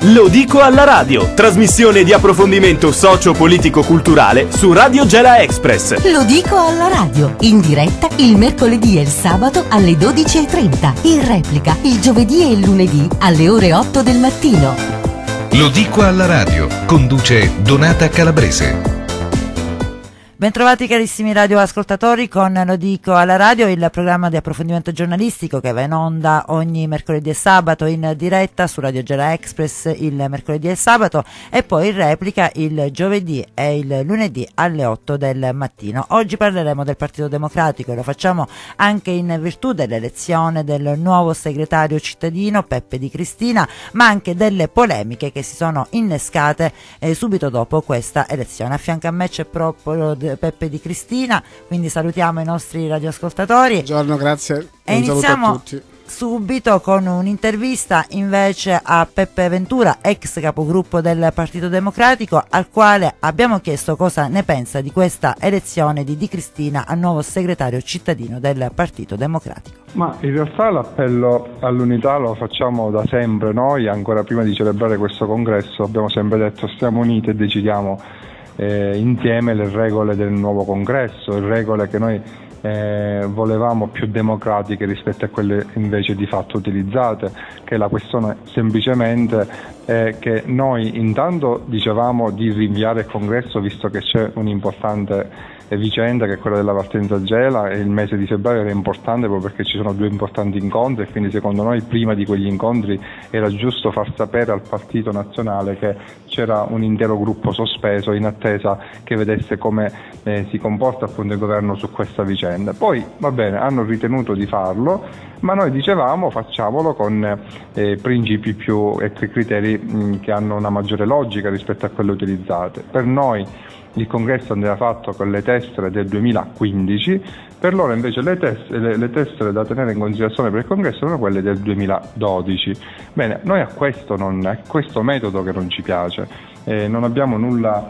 Lo dico alla radio, trasmissione di approfondimento socio-politico-culturale su Radio Gela Express. Lo dico alla radio, in diretta il mercoledì e il sabato alle 12:30, in replica il giovedì e il lunedì alle ore 8 del mattino. Lo dico alla radio, conduce Donata Calabrese. Bentrovati carissimi radioascoltatori con Lo dico alla radio, il programma di approfondimento giornalistico che va in onda ogni mercoledì e sabato in diretta su Radio Gela Express il mercoledì e sabato e poi in replica il giovedì e il lunedì alle 8 del mattino. Oggi parleremo del Partito Democratico e lo facciamo anche in virtù dell'elezione del nuovo segretario cittadino Peppe Di Cristina, ma anche delle polemiche che si sono innescate subito dopo questa elezione. A fianco a me c'è proprio Peppe Di Cristina, quindi salutiamo i nostri radioascoltatori. Buongiorno, grazie. E iniziamo a tutti subito con un'intervista invece a Peppe Ventura, ex capogruppo del Partito Democratico, al quale abbiamo chiesto cosa ne pensa di questa elezione di Di Cristina a nuovo segretario cittadino del Partito Democratico. Ma in realtà l'appello all'unità lo facciamo da sempre noi, ancora prima di celebrare questo congresso abbiamo sempre detto stiamo uniti e decidiamo insieme le regole del nuovo congresso, le regole che noi volevamo più democratiche rispetto a quelle invece di fatto utilizzate, che la questione semplicemente è che noi intanto dicevamo di rinviare il congresso visto che c'è un'importante vicenda che è quella della partenza a Gela, e il mese di febbraio era importante proprio perché ci sono due importanti incontri e quindi secondo noi prima di quegli incontri era giusto far sapere al Partito Nazionale che c'era un intero gruppo sospeso in attesa che vedesse come si comporta appunto il governo su questa vicenda. Poi va bene, hanno ritenuto di farlo, ma noi dicevamo facciamolo con principi più e criteri che hanno una maggiore logica rispetto a quelle utilizzate. Per noi il congresso andava fatto con le tessere del 2015, per loro invece le tessere da tenere in considerazione per il congresso erano quelle del 2012. Bene, noi a questo metodo che non ci piace, non abbiamo nulla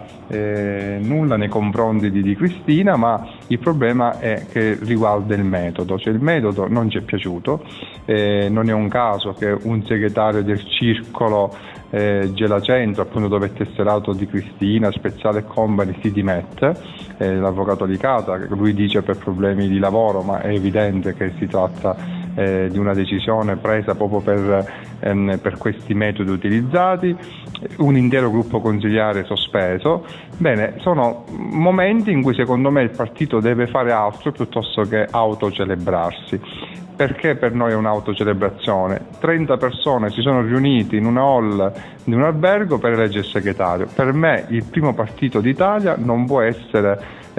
nei confronti di Di Cristina, ma il problema è che riguarda il metodo, cioè il metodo non ci è piaciuto, non è un caso che un segretario del circolo Gela Centro, appunto dove è tesserato Di Cristina, Speziale e Company, si dimette, l'avvocato Licata, che lui dice per problemi di lavoro, ma è evidente che si tratta di una decisione presa proprio per questi metodi utilizzati, un intero gruppo consigliare sospeso. Bene, sono momenti in cui secondo me il partito deve fare altro piuttosto che autocelebrarsi. Perché per noi è un'autocelebrazione? 30 persone si sono riuniti in una hall di un albergo per eleggere il segretario. Per me il primo partito d'Italia non può essere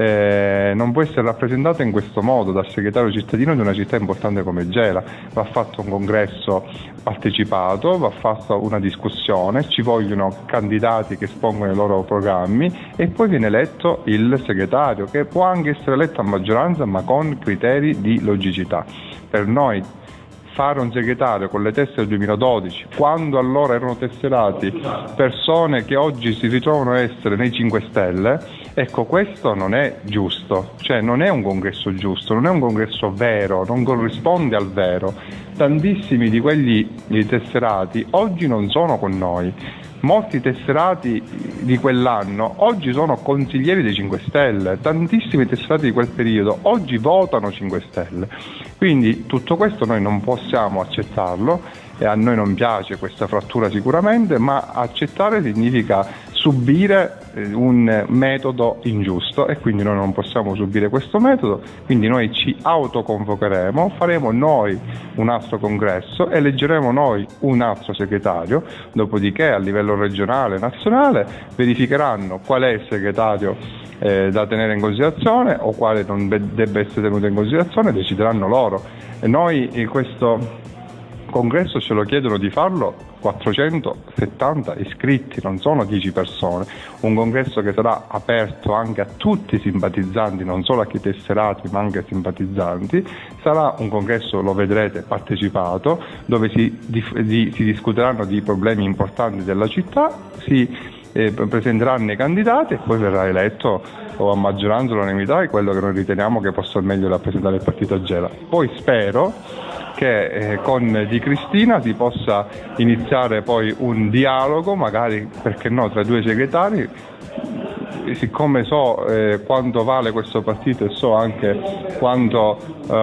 rappresentato in questo modo dal segretario cittadino di una città importante come Gela. Va fatto un congresso partecipato, va fatta una discussione, ci vogliono candidati che espongono i loro programmi e poi viene eletto il segretario, che può anche essere eletto a maggioranza ma con criteri di logicità. Per noi fare un segretario con le tessere del 2012, quando allora erano tesserati persone che oggi si ritrovano a essere nei 5 Stelle, ecco, questo non è giusto, cioè non è un congresso giusto, non è un congresso vero, non corrisponde al vero. Tantissimi di quegli tesserati oggi non sono con noi. Molti tesserati di quell'anno oggi sono consiglieri dei 5 Stelle, tantissimi tesserati di quel periodo oggi votano 5 Stelle. Quindi tutto questo noi non possiamo accettarlo e a noi non piace questa frattura sicuramente, ma accettare significa subire un metodo ingiusto e quindi noi non possiamo subire questo metodo, quindi noi ci autoconvocheremo, faremo noi un altro congresso, eleggeremo noi un altro segretario, dopodiché a livello regionale e nazionale verificheranno qual è il segretario da tenere in considerazione o quale non debba essere tenuto in considerazione, decideranno loro. E noi questo congresso ce lo chiedono di farlo 470 iscritti, non sono 10 persone, un congresso che sarà aperto anche a tutti i simpatizzanti, non solo a chi tesserati ma anche ai simpatizzanti, sarà un congresso, lo vedrete, partecipato, dove si discuteranno di problemi importanti della città, si presenteranno i candidati e poi verrà eletto o a maggioranza o all'unanimità quello che noi riteniamo che possa meglio rappresentare il partito a Gela. Poi spero che con Di Cristina si possa iniziare poi un dialogo, magari, perché no, tra i due segretari. Siccome so quanto vale questo partito e so anche quanta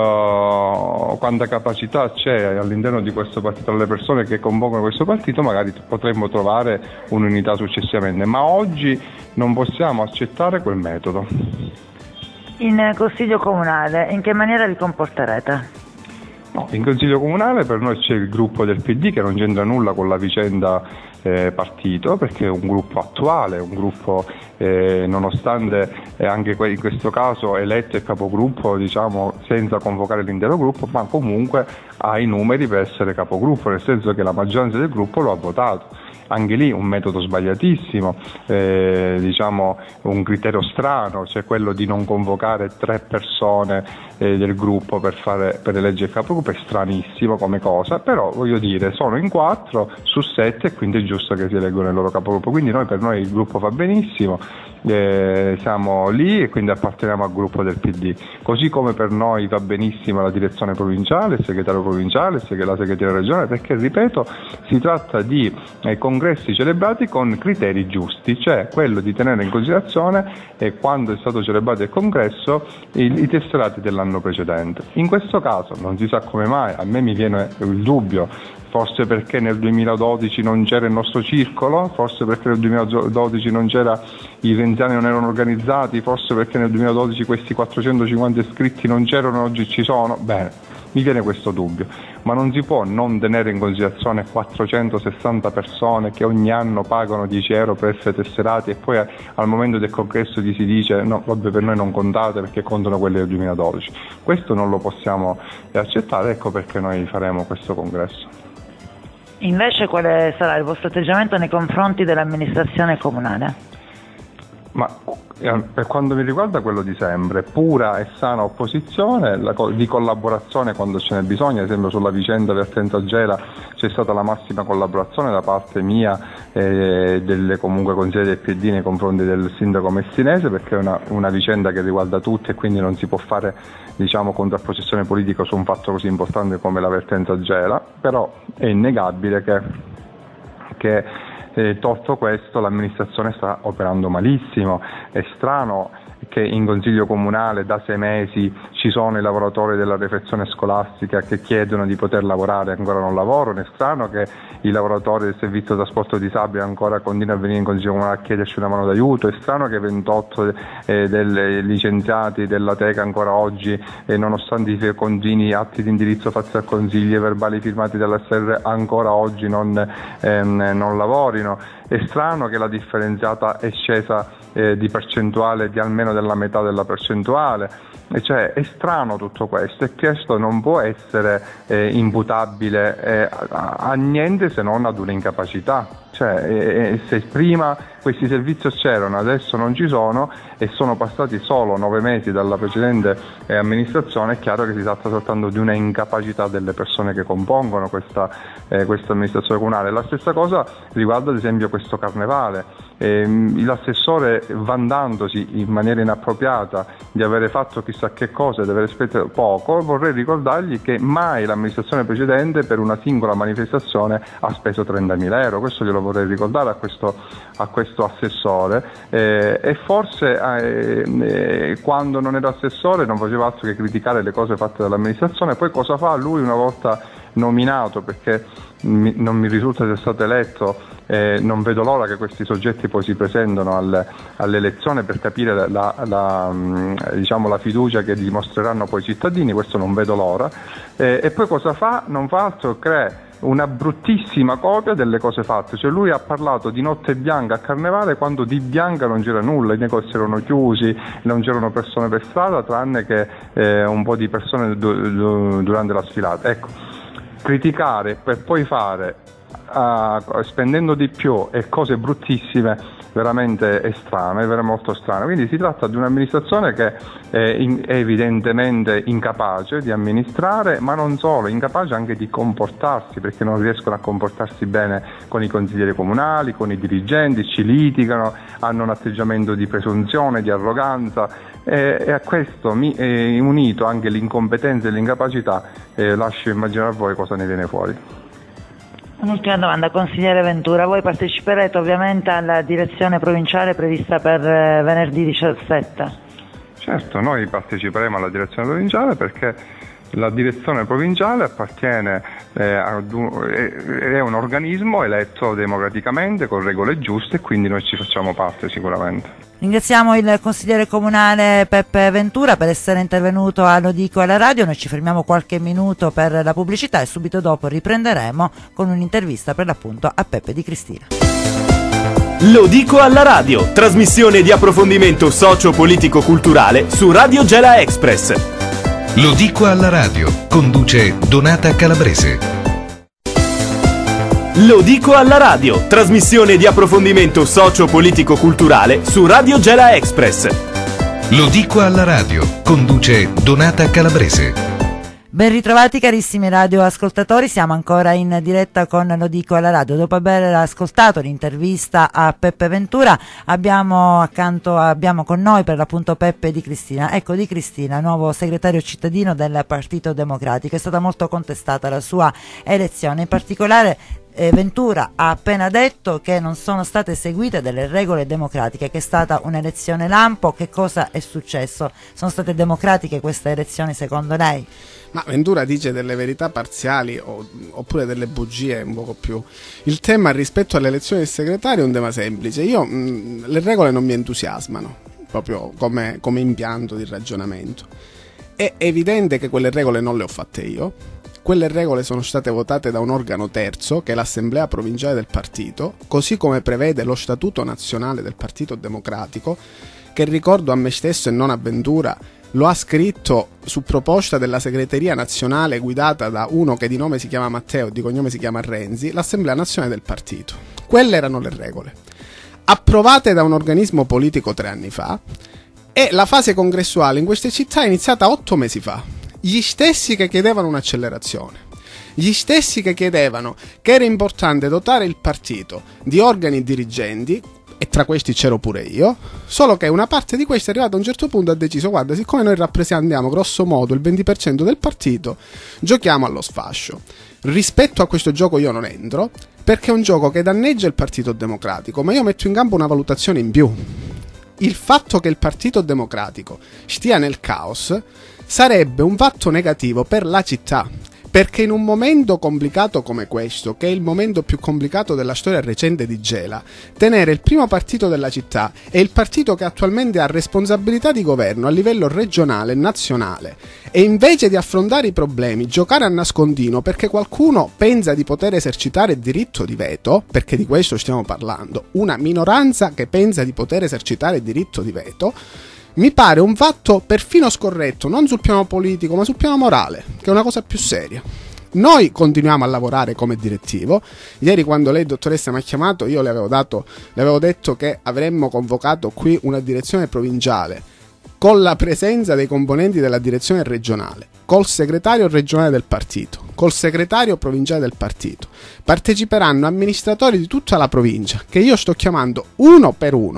capacità c'è all'interno di questo partito, alle persone che compongono questo partito, magari potremmo trovare un'unità successivamente, ma oggi non possiamo accettare quel metodo. In Consiglio Comunale in che maniera vi comporterete? No, in Consiglio Comunale per noi c'è il gruppo del PD che non c'entra nulla con la vicenda partito, perché è un gruppo attuale, un gruppo nonostante anche in questo caso eletto il capogruppo, diciamo, senza convocare l'intero gruppo, ma comunque ha i numeri per essere capogruppo, nel senso che la maggioranza del gruppo lo ha votato. Anche lì un metodo sbagliatissimo, diciamo un criterio strano, cioè quello di non convocare 3 persone del gruppo per eleggere il capogruppo, è stranissimo come cosa, però voglio dire sono in 4 su 7 e quindi è giusto che si eleggono il loro capogruppo, quindi per noi il gruppo va benissimo, siamo lì e quindi apparteniamo al gruppo del PD, così come per noi va benissimo la direzione provinciale, il segretario provinciale, la segretaria regionale, perché ripeto si tratta di congressi celebrati con criteri giusti, cioè quello di tenere in considerazione quando è stato celebrato il congresso i tesserati dell'anno precedente. In questo caso non si sa come mai, a me mi viene il dubbio, forse perché nel 2012 non c'era il nostro circolo, forse perché nel 2012 non c'era, i renziani non erano organizzati, forse perché nel 2012 questi 450 iscritti non c'erano, oggi ci sono. Bene, mi viene questo dubbio, ma non si può non tenere in considerazione 460 persone che ogni anno pagano 10 euro per essere tesserati e poi al momento del congresso gli si dice no, vabbè, per noi non contate perché contano quelli del 2012. Questo non lo possiamo accettare, ecco perché noi faremo questo congresso. Invece quale sarà il vostro atteggiamento nei confronti dell'amministrazione comunale? Ma per quanto mi riguarda quello di sempre, pura e sana opposizione, di collaborazione quando ce n'è bisogno, ad esempio sulla vicenda Vertenza Gela c'è stata la massima collaborazione da parte mia e delle comunque consiglieri del PD nei confronti del sindaco messinese, perché è una vicenda che riguarda tutti e quindi non si può fare, diciamo, contrapposizione politica su un fatto così importante come la Vertenza Gela, però è innegabile che tolto questo l'amministrazione sta operando malissimo. È strano che in consiglio comunale da 6 mesi ci sono i lavoratori della refezione scolastica che chiedono di poter lavorare e ancora non lavorano, è strano che i lavoratori del servizio trasporto disabile ancora continuano a venire in consiglio comunale a chiederci una mano d'aiuto, è strano che 28 dei licenziati della Teca ancora oggi, nonostante i continui atti di indirizzo fatti al consiglio e verbali firmati dall'SR, ancora oggi non lavorino. È strano che la differenziata è scesa di percentuale di almeno della metà della percentuale, cioè è strano tutto questo e questo non può essere imputabile a niente se non ad un'incapacità. Cioè, se prima questi servizi c'erano, adesso non ci sono e sono passati solo 9 mesi dalla precedente amministrazione, è chiaro che si tratta soltanto di una incapacità delle persone che compongono questa amministrazione comunale. La stessa cosa riguarda ad esempio questo carnevale. L'assessore, vantandosi in maniera inappropriata di avere fatto chissà che cosa e di aver speso poco, vorrei ricordargli che mai l'amministrazione precedente per una singola manifestazione ha speso 30.000 euro. Questo glielo vorrei ricordare a questo assessore, e forse quando non era assessore non faceva altro che criticare le cose fatte dall'amministrazione. Poi cosa fa lui una volta nominato, perché non mi risulta sia stato eletto, non vedo l'ora che questi soggetti poi si presentano all'elezione per capire diciamo, la fiducia che dimostreranno poi i cittadini, questo non vedo l'ora, e poi cosa fa? Non fa altro che una bruttissima copia delle cose fatte, cioè lui ha parlato di notte bianca a carnevale quando di bianca non c'era nulla, i negozi erano chiusi, non c'erano persone per strada tranne che un po' di persone durante la sfilata. Ecco, criticare per poi fare spendendo di più e cose bruttissime, veramente strane, molto strane. Quindi si tratta di un'amministrazione che è evidentemente incapace di amministrare, ma non solo, incapace anche di comportarsi, perché non riescono a comportarsi bene con i consiglieri comunali, con i dirigenti, ci litigano, hanno un atteggiamento di presunzione, di arroganza, e a questo unito anche l'incompetenza e l'incapacità, lascio immaginare a voi cosa ne viene fuori. Un'ultima domanda, consigliere Ventura, voi parteciperete ovviamente alla direzione provinciale prevista per venerdì 17? Certo, noi parteciperemo alla direzione provinciale perché la direzione provinciale appartiene è un organismo eletto democraticamente con regole giuste, e quindi noi ci facciamo parte sicuramente. Ringraziamo il consigliere comunale Peppe Ventura per essere intervenuto a Lo Dico alla radio. Noi ci fermiamo qualche minuto per la pubblicità e subito dopo riprenderemo con un'intervista per l'appunto a Peppe Di Cristina. Lo Dico alla radio, trasmissione di approfondimento socio-politico-culturale su Radio Gela Express. Lo Dico alla radio, conduce Donata Calabrese. Lo Dico alla radio, trasmissione di approfondimento socio-politico-culturale su Radio Gela Express. Lo Dico alla radio, conduce Donata Calabrese. Ben ritrovati carissimi radioascoltatori, siamo ancora in diretta con Lo Dico alla radio. Dopo aver ascoltato l'intervista a Peppe Ventura abbiamo con noi per l'appunto Peppe Di Cristina. Ecco, Di Cristina, nuovo segretario cittadino del Partito Democratico. È stata molto contestata la sua elezione, in particolare Ventura ha appena detto che non sono state seguite delle regole democratiche, che è stata un'elezione lampo. Che cosa è successo? Sono state democratiche queste elezioni secondo lei? Ma Ventura dice delle verità parziali oppure delle bugie un poco più. Il tema rispetto alle elezioni del segretario è un tema semplice. Le regole non mi entusiasmano, proprio come impianto di ragionamento. È evidente che quelle regole non le ho fatte io. Quelle regole sono state votate da un organo terzo, che è l'Assemblea Provinciale del Partito, così come prevede lo Statuto Nazionale del Partito Democratico, che, ricordo a me stesso e non a Ventura, lo ha scritto su proposta della segreteria nazionale guidata da uno che di nome si chiama Matteo e di cognome si chiama Renzi, l'Assemblea Nazionale del Partito. Quelle erano le regole, approvate da un organismo politico 3 anni fa, e la fase congressuale in queste città è iniziata 8 mesi fa. Gli stessi che chiedevano un'accelerazione, gli stessi che chiedevano che era importante dotare il partito di organi dirigenti, e tra questi c'ero pure io, solo che una parte di questi è arrivata a un certo punto e ha deciso: guarda, siccome noi rappresentiamo grosso modo il 20% del partito, giochiamo allo sfascio. Rispetto a questo gioco io non entro, perché è un gioco che danneggia il Partito Democratico, ma io metto in campo una valutazione in più. Il fatto che il Partito Democratico stia nel caos sarebbe un fatto negativo per la città, perché in un momento complicato come questo, che è il momento più complicato della storia recente di Gela, tenere il primo partito della città e il partito che attualmente ha responsabilità di governo a livello regionale e nazionale, e invece di affrontare i problemi giocare a nascondino perché qualcuno pensa di poter esercitare il diritto di veto, perché di questo stiamo parlando, una minoranza che pensa di poter esercitare il diritto di veto, mi pare un fatto perfino scorretto, non sul piano politico ma sul piano morale, che è una cosa più seria. Noi continuiamo a lavorare come direttivo. Ieri, quando lei, dottoressa, mi ha chiamato, io le avevo detto che avremmo convocato qui una direzione provinciale con la presenza dei componenti della direzione regionale, col segretario regionale del partito, col segretario provinciale del partito. Parteciperanno amministratori di tutta la provincia, che io sto chiamando uno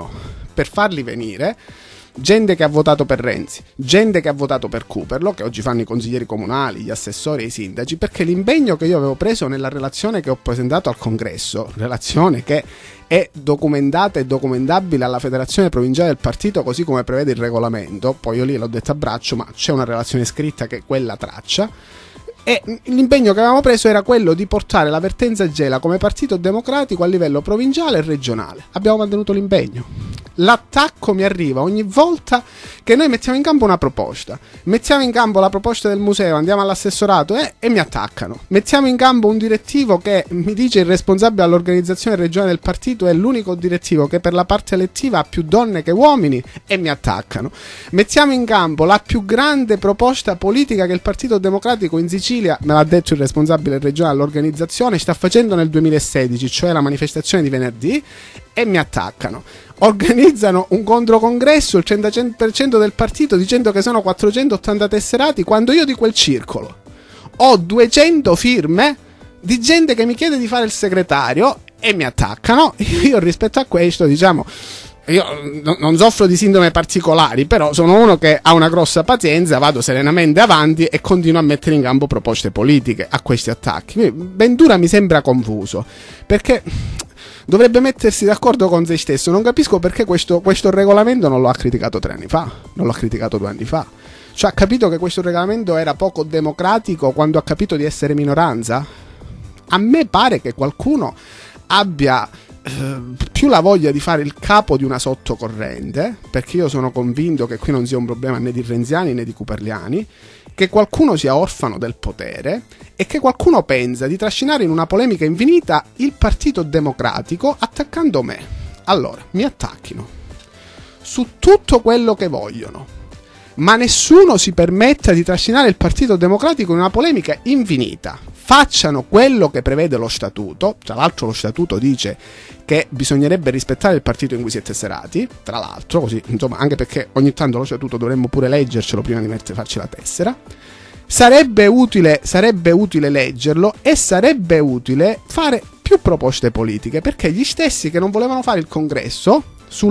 per farli venire. Gente che ha votato per Renzi, gente che ha votato per Cooperlo, che oggi fanno i consiglieri comunali, gli assessori e i sindaci, perché l'impegno che io avevo preso nella relazione che ho presentato al congresso, relazione che è documentata e documentabile alla federazione provinciale del partito così come prevede il regolamento, poi io lì l'ho detto a braccio, ma c'è una relazione scritta che quella traccia, e l'impegno che avevamo preso era quello di portare la Vertenza Gela come Partito Democratico a livello provinciale e regionale. Abbiamo mantenuto l'impegno. L'attacco mi arriva ogni volta che noi mettiamo in campo una proposta. Mettiamo in campo la proposta del museo, andiamo all'assessorato e mi attaccano. Mettiamo in campo un direttivo che mi dice il responsabile all'organizzazione regionale del partito è l'unico direttivo che per la parte elettiva ha più donne che uomini e mi attaccano. Mettiamo in campo la più grande proposta politica che il Partito Democratico in Sicilia, me l'ha detto il responsabile regionale all'organizzazione, sta facendo nel 2016, cioè la manifestazione di venerdì, e mi attaccano. Organizzano un controcongresso, il 30% del partito, dicendo che sono 480 tesserati, quando io di quel circolo ho 200 firme di gente che mi chiede di fare il segretario e mi attaccano. Io rispetto a questo, diciamo, io non soffro di sindrome particolari, però sono uno che ha una grossa pazienza, vado serenamente avanti e continuo a mettere in campo proposte politiche a questi attacchi. Ventura mi sembra confuso, perché dovrebbe mettersi d'accordo con se stesso. Non capisco perché questo regolamento non lo ha criticato 3 anni fa, non l'ha criticato 2 anni fa. Cioè, ha capito che questo regolamento era poco democratico quando ha capito di essere minoranza? A me pare che qualcuno abbia più la voglia di fare il capo di una sottocorrente, perché io sono convinto che qui non sia un problema né di renziani né di cooperliani, che qualcuno sia orfano del potere e che qualcuno pensa di trascinare in una polemica infinita il Partito Democratico attaccando me. Allora, mi attacchino su tutto quello che vogliono, ma nessuno si permetta di trascinare il Partito Democratico in una polemica infinita. Facciano quello che prevede lo statuto. Tra l'altro lo statuto dice che bisognerebbe rispettare il partito in cui si è tesserati, tra l'altro, così, insomma, anche perché ogni tanto lo statuto dovremmo pure leggercelo prima di farci la tessera. Sarebbe utile leggerlo e sarebbe utile fare più proposte politiche, perché gli stessi che non volevano fare il congresso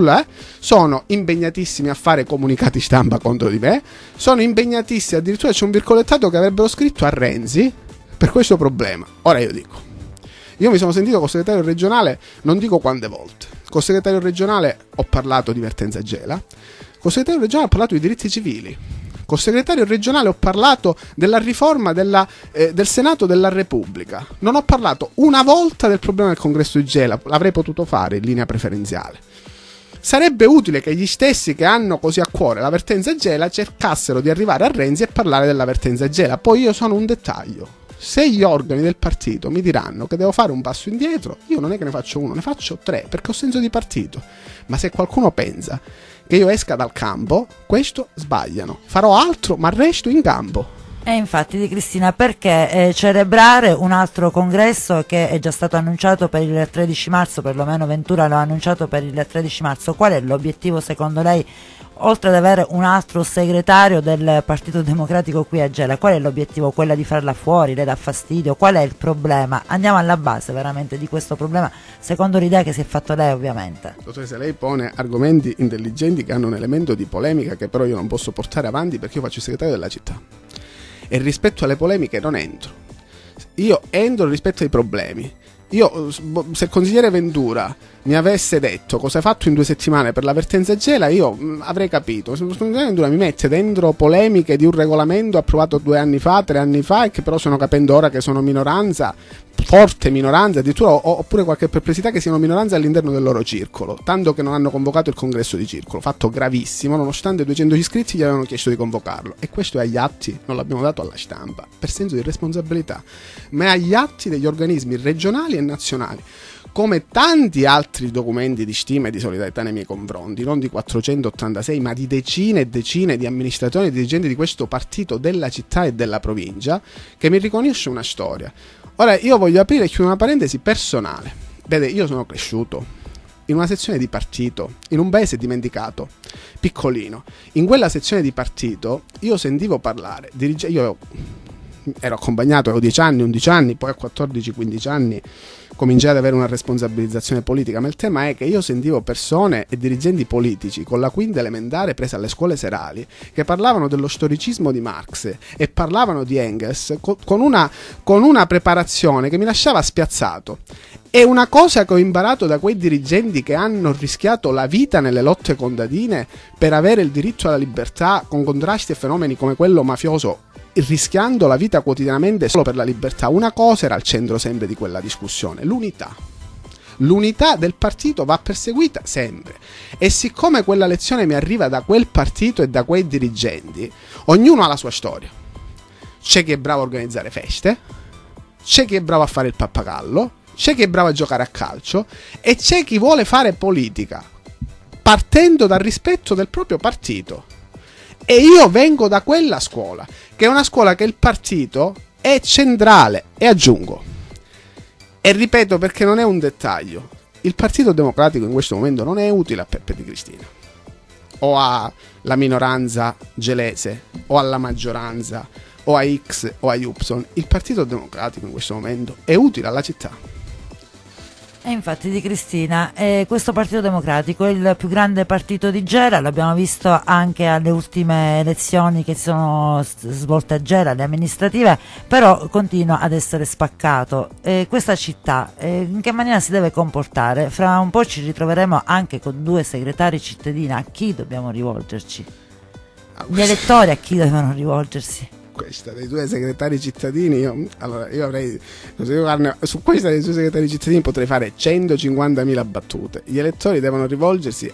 sono impegnatissimi a fare comunicati stampa contro di me, sono impegnatissimi, addirittura c'è un virgolettato che avrebbero scritto a Renzi per questo problema. Ora io dico, io mi sono sentito col segretario regionale non dico quante volte. Col segretario regionale ho parlato di Vertenza Gela, col segretario regionale ho parlato di diritti civili, col segretario regionale ho parlato della riforma del Senato della Repubblica. Non ho parlato una volta del problema del congresso di Gela, l'avrei potuto fare in linea preferenziale. Sarebbe utile che gli stessi che hanno così a cuore la Vertenza Gela cercassero di arrivare a Renzi e parlare della Vertenza Gela. Poi io sono un dettaglio. Se gli organi del partito mi diranno che devo fare un passo indietro, io non è che ne faccio 1, ne faccio 3, perché ho senso di partito. Ma se qualcuno pensa che io esca dal campo, questo sbagliano. Farò altro, ma resto in campo. E infatti, Di Cristina, perché celebrare un altro congresso che è già stato annunciato per il 13 marzo, perlomeno Ventura lo ha annunciato per il 13 marzo, qual è l'obiettivo secondo lei, oltre ad avere un altro segretario del Partito Democratico qui a Gela? Qual è l'obiettivo? Quella di farla fuori? Le dà fastidio? Qual è il problema? Andiamo alla base veramente di questo problema, secondo l'idea che si è fatto lei ovviamente. Dottoressa, lei pone argomenti intelligenti che hanno un elemento di polemica che però io non posso portare avanti perché io faccio il segretario della città. E rispetto alle polemiche non entro. Io entro rispetto ai problemi. Io, se il consigliere Ventura mi avesse detto cosa hai fatto in 2 settimane per la Vertenza Gela, io avrei capito. Se il consigliere Ventura mi mette dentro polemiche di un regolamento approvato 2 anni fa, 3 anni fa, e che però sono capendo ora che sono minoranza, forte minoranza, addirittura oppure qualche perplessità che siano minoranza all'interno del loro circolo, tanto che non hanno convocato il congresso di circolo, fatto gravissimo, nonostante 200 iscritti gli avevano chiesto di convocarlo, e questo è agli atti, non l'abbiamo dato alla stampa per senso di responsabilità, ma è agli atti degli organismi regionali e nazionali, come tanti altri documenti di stima e di solidarietà nei miei confronti, non di 486 ma di decine e decine di amministratori e dirigenti di questo partito della città e della provincia, che mi riconosce una storia. Ora io voglio aprire e chiudere una parentesi personale. Vede, io sono cresciuto in una sezione di partito, in un paese dimenticato, piccolino. In quella sezione di partito io sentivo parlare, io ero accompagnato, avevo 10 anni, 11 anni, poi a 14-15 anni cominciai ad avere una responsabilizzazione politica, ma il tema è che io sentivo persone e dirigenti politici con la quinta elementare presa alle scuole serali che parlavano dello storicismo di Marx e parlavano di Engels con una preparazione che mi lasciava spiazzato. E una cosa che ho imparato da quei dirigenti che hanno rischiato la vita nelle lotte contadine per avere il diritto alla libertà con contrasti e fenomeni come quello mafioso, rischiando la vita quotidianamente solo per la libertà, una cosa era al centro sempre di quella discussione: l'unità. L'unità del partito va perseguita sempre, e siccome quella lezione mi arriva da quel partito e da quei dirigenti, ognuno ha la sua storia. C'è chi è bravo a organizzare feste, c'è chi è bravo a fare il pappagallo, c'è chi è bravo a giocare a calcio e c'è chi vuole fare politica partendo dal rispetto del proprio partito. E io vengo da quella scuola, che è una scuola che il partito è centrale. E aggiungo, e ripeto perché non è un dettaglio, il Partito Democratico in questo momento non è utile a Peppe Di Cristina o alla minoranza gelese o alla maggioranza o a X o a Y. Il Partito Democratico in questo momento è utile alla città. E infatti Di Cristina, questo Partito Democratico è il più grande partito di Gela, l'abbiamo visto anche alle ultime elezioni che si sono svolte a Gela, le amministrative, però continua ad essere spaccato. Questa città in che maniera si deve comportare? Fra un po' ci ritroveremo anche con 2 segretari cittadini. A chi dobbiamo rivolgerci? Gli elettori a chi devono rivolgersi? Questa dei 2 segretari cittadini, io avrei, su questa dei 2 segretari cittadini potrei fare 150.000 battute. Gli elettori devono rivolgersi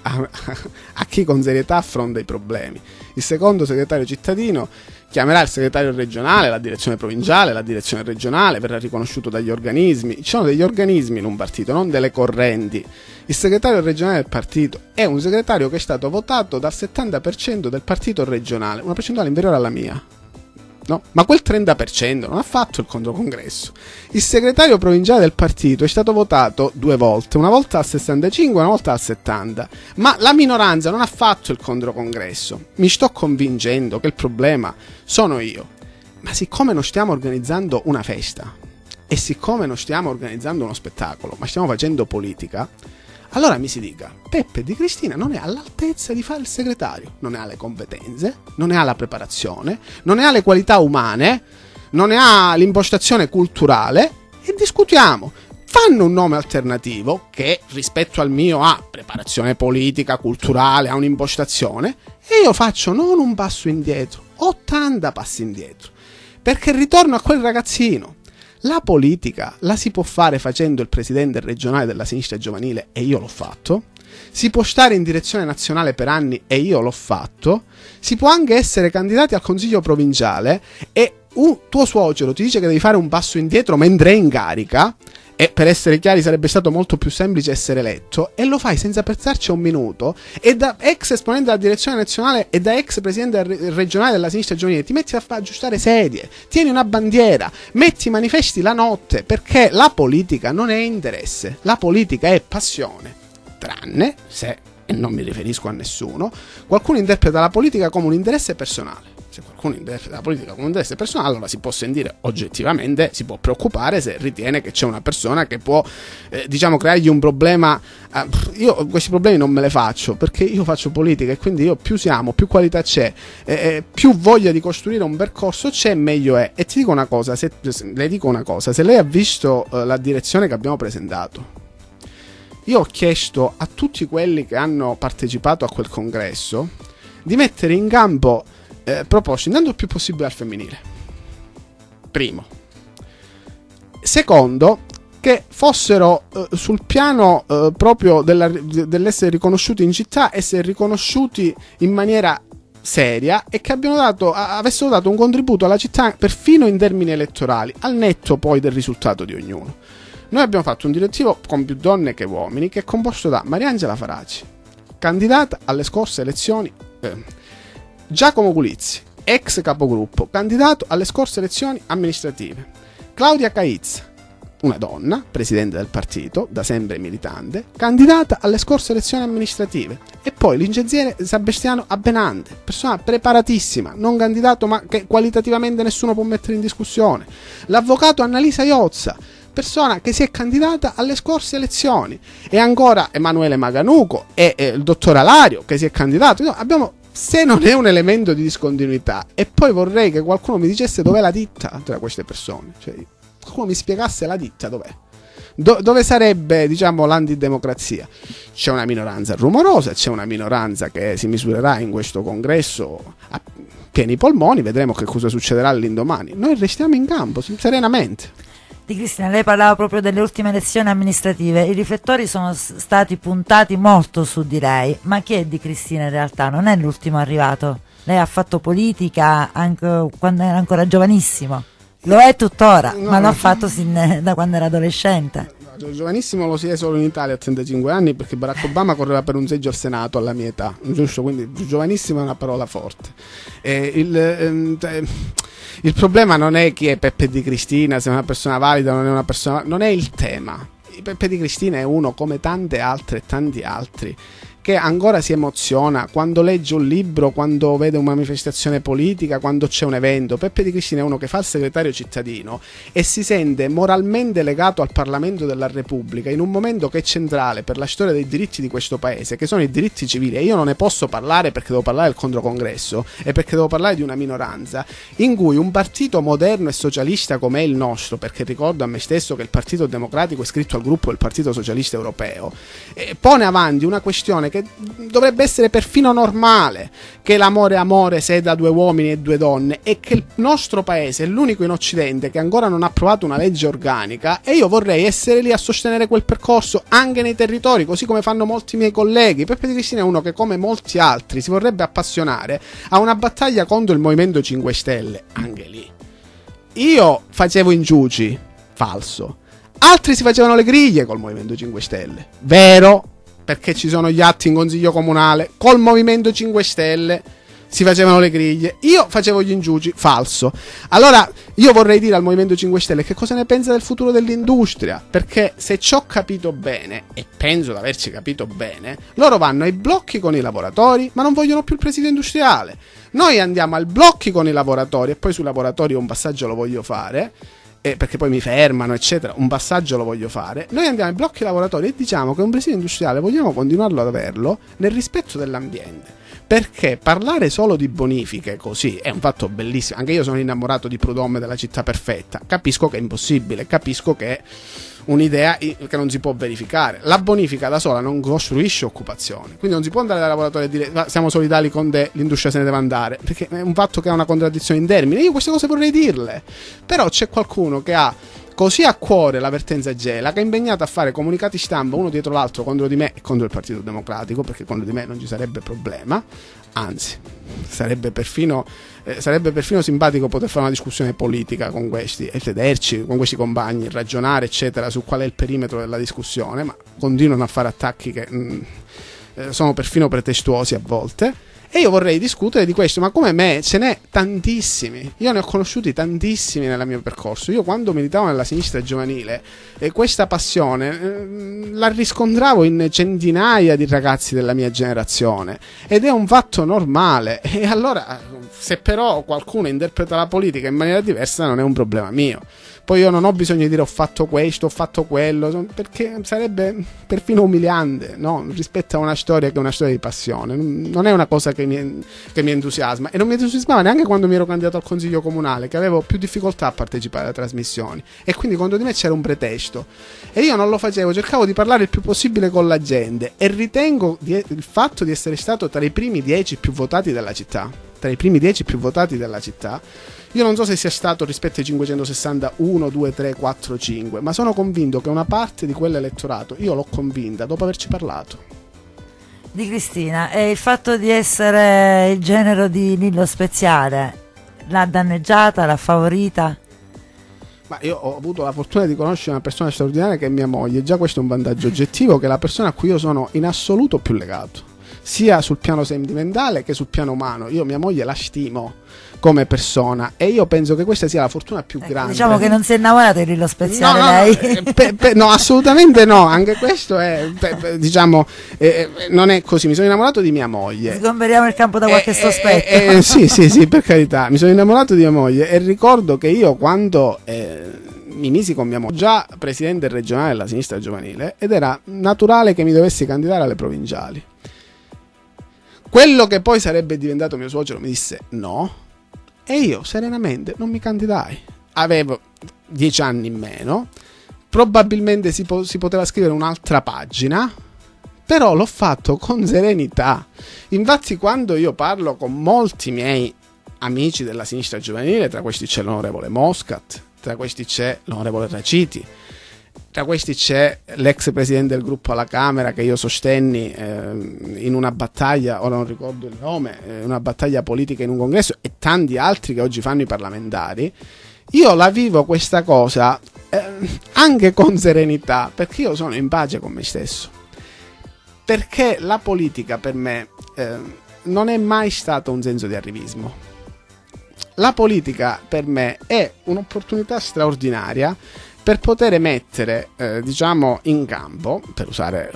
a chi con serietà affronta i problemi. Il secondo segretario cittadino chiamerà il segretario regionale, la direzione provinciale, la direzione regionale, verrà riconosciuto dagli organismi. Ci sono degli organismi in un partito, non delle correnti. Il segretario regionale del partito è un segretario che è stato votato dal 70% del partito regionale, una percentuale inferiore alla mia. No? Ma quel 30% non ha fatto il controcongresso. Il segretario provinciale del partito è stato votato 2 volte, una volta al 65 e una volta al 70, ma la minoranza non ha fatto il controcongresso. Mi sto convincendo che il problema sono io, ma siccome non stiamo organizzando una festa e siccome non stiamo organizzando uno spettacolo, ma stiamo facendo politica, allora mi si dica, Peppe Di Cristina non è all'altezza di fare il segretario, non ne ha le competenze, non ne ha la preparazione, non ne ha le qualità umane, non ne ha l'impostazione culturale, e discutiamo. Fanno un nome alternativo che rispetto al mio ha preparazione politica, culturale, ha un'impostazione, e io faccio non un passo indietro, 80 passi indietro, perché ritorno a quel ragazzino. La politica la si può fare facendo il presidente regionale della sinistra giovanile, e io l'ho fatto. Si può stare in direzione nazionale per anni, e io l'ho fatto. Si può anche essere candidati al consiglio provinciale e un tuo suocero ti dice che devi fare un passo indietro mentre è in carica, e per essere chiari sarebbe stato molto più semplice essere eletto, e lo fai senza pensarci un minuto, e da ex esponente della direzione nazionale e da ex presidente regionale della sinistra giovanile ti metti a aggiustare sedie, tieni una bandiera, metti manifesti la notte, perché la politica non è interesse, la politica è passione, tranne se, e non mi riferisco a nessuno, qualcuno interpreta la politica come un interesse personale. Se qualcuno interpreta la politica come un interesse personale, allora si può sentire oggettivamente, si può preoccupare se ritiene che c'è una persona che può, creargli un problema. Io questi problemi non me li faccio, perché io faccio politica, e quindi io più siamo, più qualità c'è, più voglia di costruire un percorso c'è, meglio è. E ti dico una cosa, le dico una cosa, se lei ha visto la direzione che abbiamo presentato, io ho chiesto a tutti quelli che hanno partecipato a quel congresso di mettere in campo proposte intanto il più possibile al femminile, primo. Secondo, che fossero sul piano proprio dell'essere riconosciuti in città, essere riconosciuti in maniera seria, e che avessero dato un contributo alla città perfino in termini elettorali, al netto poi del risultato di ognuno. Noi abbiamo fatto un direttivo con più donne che uomini, che è composto da Mariangela Faraci, candidata alle scorse elezioni, Giacomo Gulizzi, ex capogruppo, candidato alle scorse elezioni amministrative, Claudia Caizza, una donna, presidente del partito, da sempre militante, candidata alle scorse elezioni amministrative, e poi l'ingegnere Sebastiano Abbenante, persona preparatissima, non candidato ma che qualitativamente nessuno può mettere in discussione, l'avvocato Annalisa Iozza, persona che si è candidata alle scorse elezioni, e ancora Emanuele Maganuco e il dottor Alario che si è candidato. Abbiamo, se non è un elemento di discontinuità, e poi vorrei che qualcuno mi dicesse dov'è la ditta tra queste persone, cioè qualcuno mi spiegasse la ditta dov'è, dove sarebbe, diciamo, l'antidemocrazia. C'è una minoranza rumorosa, c'è una minoranza che si misurerà in questo congresso a pieni polmoni, vedremo che cosa succederà all'indomani. Noi restiamo in campo serenamente. Di Cristina, lei parlava proprio delle ultime elezioni amministrative, i riflettori sono stati puntati molto su di lei, ma chi è Di Cristina in realtà? Non è l'ultimo arrivato, lei ha fatto politica anche quando era ancora giovanissimo, lo è tuttora, ma l'ha fatto da quando era adolescente. Giovanissimo lo si è solo in Italia a 35 anni, perché Barack Obama correva per un seggio al Senato alla mia età, giusto? Quindi giovanissimo è una parola forte. Il problema non è chi è Peppe Di Cristina, se è una persona valida o non è una persona, non è il tema. Peppe Di Cristina è uno come tante altre e tanti altri che ancora si emoziona quando legge un libro, quando vede una manifestazione politica, quando c'è un evento. Peppe Di Cristina è uno che fa il segretario cittadino e si sente moralmente legato al Parlamento della Repubblica in un momento che è centrale per la storia dei diritti di questo paese, che sono i diritti civili, e io non ne posso parlare perché devo parlare del controcongresso e perché devo parlare di una minoranza in cui un partito moderno e socialista come è il nostro, perché ricordo a me stesso che il Partito Democratico è iscritto al gruppo del Partito Socialista Europeo, pone avanti una questione che dovrebbe essere perfino normale, che l'amore è amore se è da due uomini e due donne, e che il nostro paese è l'unico in Occidente che ancora non ha approvato una legge organica, e io vorrei essere lì a sostenere quel percorso anche nei territori, così come fanno molti miei colleghi. Peppe Di Cristina è uno che, come molti altri, si vorrebbe appassionare a una battaglia contro il Movimento 5 Stelle, anche lì. Io facevo inciuci, falso. Altri si facevano le griglie col Movimento 5 Stelle, vero? Perché ci sono gli atti in consiglio comunale, col Movimento 5 Stelle si facevano le griglie, io facevo gli inciuci, falso. Allora io vorrei dire al Movimento 5 Stelle che cosa ne pensa del futuro dell'industria, perché se ci ho capito bene, e penso di averci capito bene, loro vanno ai blocchi con i lavoratori ma non vogliono più il presidio industriale. Noi andiamo ai blocchi con i lavoratori, e poi sui lavoratori un passaggio lo voglio fare, perché poi mi fermano eccetera, un passaggio lo voglio fare. Noi andiamo ai blocchi lavoratori e diciamo che un presidio industriale vogliamo continuarlo ad averlo nel rispetto dell'ambiente, perché parlare solo di bonifiche così è un fatto bellissimo. Anche io sono innamorato di Prud'Homme, della città perfetta, capisco che è impossibile, capisco che è un'idea che non si può verificare. La bonifica da sola non costruisce occupazione, quindi non si può andare dai lavoratori e dire siamo solidali con te, l'industria se ne deve andare, perché è un fatto che ha una contraddizione in termini. Io queste cose vorrei dirle, però c'è qualcuno che ha così a cuore la vertenza Gela che è impegnato a fare comunicati stampa uno dietro l'altro contro di me e contro il Partito Democratico, perché contro di me non ci sarebbe problema, anzi sarebbe perfino simpatico poter fare una discussione politica con questi e sederci con questi compagni, ragionare eccetera su qual è il perimetro della discussione, ma continuano a fare attacchi che sono perfino pretestuosi a volte. E io vorrei discutere di questo, ma come me ce n'è tantissimi. Io ne ho conosciuti tantissimi nel mio percorso. Io quando militavo nella sinistra giovanile questa passione la riscontravo in centinaia di ragazzi della mia generazione, ed è un fatto normale. E allora, se però qualcuno interpreta la politica in maniera diversa, non è un problema mio. Poi io non ho bisogno di dire ho fatto questo, ho fatto quello, perché sarebbe perfino umiliante, no? Rispetto a una storia che è una storia di passione. Non è una cosa che mi entusiasma, e non mi entusiasmava neanche quando mi ero candidato al consiglio comunale, che avevo più difficoltà a partecipare alle trasmissioni, e quindi contro di me c'era un pretesto e io non lo facevo, cercavo di parlare il più possibile con la gente, e ritengo il fatto di essere stato tra i primi 10 più votati della città, io non so se sia stato rispetto ai 560 1, 2, 3, 4, 5, ma sono convinto che una parte di quell'elettorato io l'ho convinta dopo averci parlato. Di Cristina, e il fatto di essere il genero di Lillo Speziale l'ha danneggiata, l'ha favorita? Ma io ho avuto la fortuna di conoscere una persona straordinaria che è mia moglie, già questo è un vantaggio oggettivo, che è la persona a cui io sono in assoluto più legato, sia sul piano sentimentale che sul piano umano. Io mia moglie la stimo come persona, e io penso che questa sia la fortuna più grande. Diciamo che non si è innamorata di Lillo Speziale, lei? No, assolutamente no, anche questo è, diciamo, non è così. Mi sono innamorato di mia moglie. Sgomberiamo il campo da qualche sospetto. Sì, per carità, mi sono innamorato di mia moglie, e ricordo che io quando mi misi con mia moglie, già presidente regionale della sinistra giovanile, ed era naturale che mi dovessi candidare alle provinciali. Quello che poi sarebbe diventato mio suocero mi disse no, e io serenamente non mi candidai. Avevo 10 anni in meno, probabilmente si poteva scrivere un'altra pagina, però l'ho fatto con serenità. Infatti quando io parlo con molti miei amici della sinistra giovanile, tra questi c'è l'onorevole Moscat, tra questi c'è l'onorevole Raciti, tra questi c'è l'ex presidente del gruppo alla Camera che io sostenni in una battaglia, ora non ricordo il nome, una battaglia politica in un congresso, e tanti altri che oggi fanno i parlamentari. Io la vivo questa cosa anche con serenità, perché io sono in pace con me stesso, perché la politica per me non è mai stato un senso di arrivismo. La politica per me è un'opportunità straordinaria per poter mettere diciamo in campo, per usare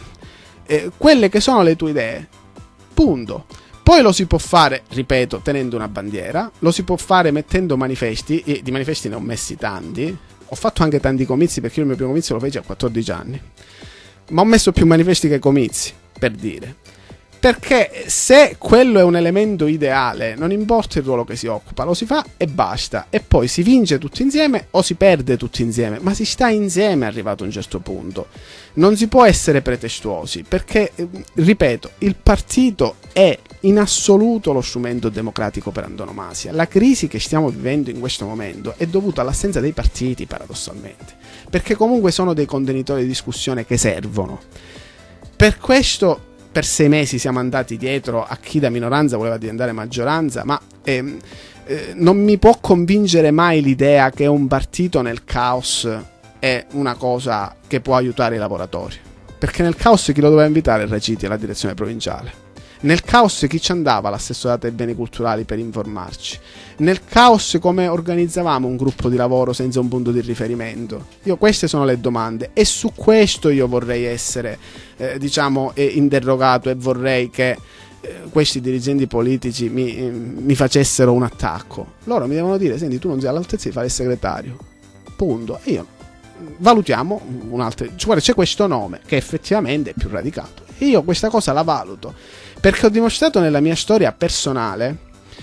quelle che sono le tue idee, punto. Poi lo si può fare, ripeto, tenendo una bandiera, lo si può fare mettendo manifesti, e di manifesti ne ho messi tanti, ho fatto anche tanti comizi, perché io il mio primo comizio lo feci a 14 anni, ma ho messo più manifesti che comizi, per dire. Perché se quello è un elemento ideale, non importa il ruolo che si occupa, lo si fa e basta, e poi si vince tutti insieme o si perde tutti insieme, ma si sta insieme arrivato a un certo punto. Non si può essere pretestuosi, perché, ripeto, il partito è in assoluto lo strumento democratico per antonomasia. La crisi che stiamo vivendo in questo momento è dovuta all'assenza dei partiti, paradossalmente, perché comunque sono dei contenitori di discussione che servono. Per questo per 6 mesi siamo andati dietro a chi da minoranza voleva diventare maggioranza, ma non mi può convincere mai l'idea che un partito nel caos è una cosa che può aiutare i lavoratori, perché nel caos chi lo doveva invitare il Raciti alla direzione provinciale. Nel caos chi ci andava all'assessorato ai beni culturali per informarci? Nel caos come organizzavamo un gruppo di lavoro senza un punto di riferimento? Queste sono le domande, e su questo io vorrei essere diciamo interrogato, e vorrei che questi dirigenti politici mi facessero un attacco. Loro mi devono dire: senti, tu non sei all'altezza di fare il segretario, punto. E io valutiamo un'altra, guarda, c'è questo nome che effettivamente è più radicato, e io questa cosa la valuto, perché ho dimostrato nella mia storia personale,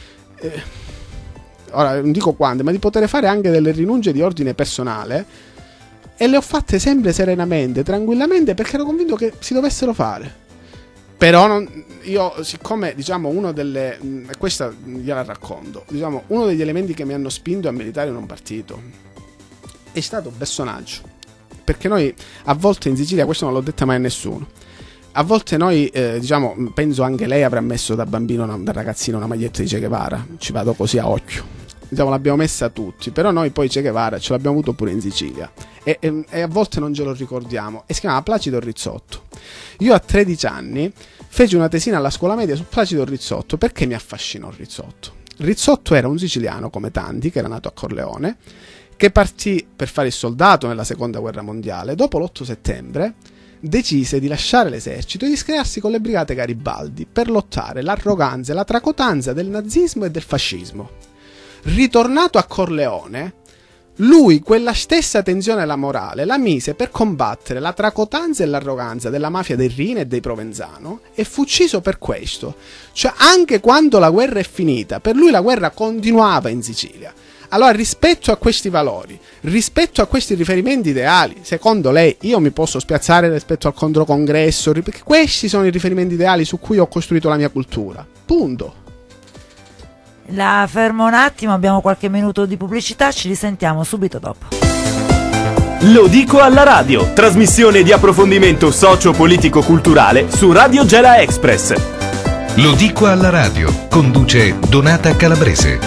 ora non dico quante, ma di poter fare anche delle rinunce di ordine personale, e le ho fatte sempre serenamente, tranquillamente, perché ero convinto che si dovessero fare. Però io, siccome diciamo uno delle, questa gliela racconto, diciamo uno degli elementi che mi hanno spinto a militare in un partito è stato Bessonaggio, perché noi a volte in Sicilia, questo non l'ho detta mai a nessuno, a volte noi diciamo, penso anche lei avrà messo da bambino, da ragazzino, una maglietta di Che Guevara, ci vado così a occhio, diciamo l'abbiamo messa tutti, però noi poi Che Guevara ce l'abbiamo avuto pure in Sicilia, e a volte non ce lo ricordiamo, e si chiama Placido Rizzotto. Io a 13 anni feci una tesina alla scuola media su Placido Rizzotto, perché mi affascinò Rizzotto. Rizzotto era un siciliano come tanti, che era nato a Corleone, che partì per fare il soldato nella seconda guerra mondiale. Dopo l'8 settembre decise di lasciare l'esercito e di schierarsi con le brigate Garibaldi per lottare l'arroganza e la tracotanza del nazismo e del fascismo. Ritornato a Corleone, lui quella stessa tensione alla morale la mise per combattere la tracotanza e l'arroganza della mafia del Rino e dei Provenzano, e fu ucciso per questo. Cioè, anche quando la guerra è finita, per lui la guerra continuava in Sicilia. Allora, rispetto a questi valori, rispetto a questi riferimenti ideali, secondo lei io mi posso spiazzare rispetto al controcongresso, perché questi sono i riferimenti ideali su cui ho costruito la mia cultura. Punto. La fermo un attimo, abbiamo qualche minuto di pubblicità, ci risentiamo subito dopo. Lo dico alla radio, trasmissione di approfondimento socio-politico-culturale su Radio Gela Express. Lo dico alla radio, conduce Donata Calabrese.